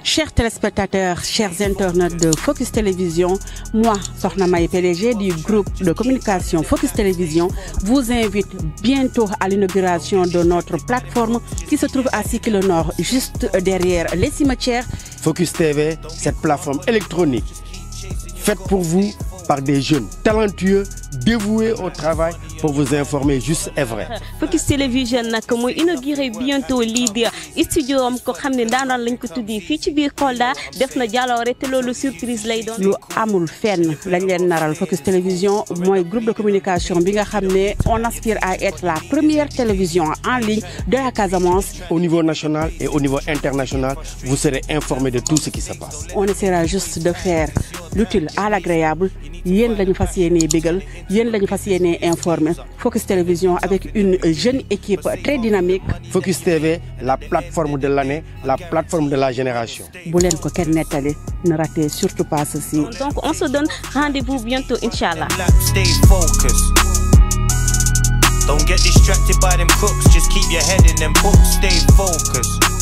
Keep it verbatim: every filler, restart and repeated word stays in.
Chers téléspectateurs, chers internautes de Focus Télévision, moi, Sokhna May, P D G du groupe de communication Focus Télévision, vous invite bientôt à l'inauguration de notre plateforme qui se trouve à Sikilo Nord, juste derrière les cimetières. Focus T V, cette plateforme électronique faite pour vous par des jeunes talentueux, dévoués au travail pour vous informer juste et vrai. Focus Télévision nag mooy inauguré bientôt lii di studio am ko xam ne daanaan lañ ko tuddee fii ci biir Kolda def na jaloore te loolu surprise lay doon. lu amul fenn lañ leen naral Focus Télévision mooy groupe de communication bi nga xam ne on aspire à être la première télévision en ligne de la Casamance. Au niveau national et au niveau international, vous serez informés de tout ce qui se passe. On essaiera juste de faire l'utile à l'agréable. Yéen lañu fas yéenee bégal yéen lañu fas yéenee informer Focus Télévision avec une jeune équipe très dynamique. Focus T V, la plateforme de l'année, la plateforme de la génération. bu leen ko kenn nettali ne ratez surtout pas ceci. Donc on se donne rendez-vous bientôt Inch'Allah. Stay focused. Don't get distracted by them crooks. Just keep your head in them books. Stay focused.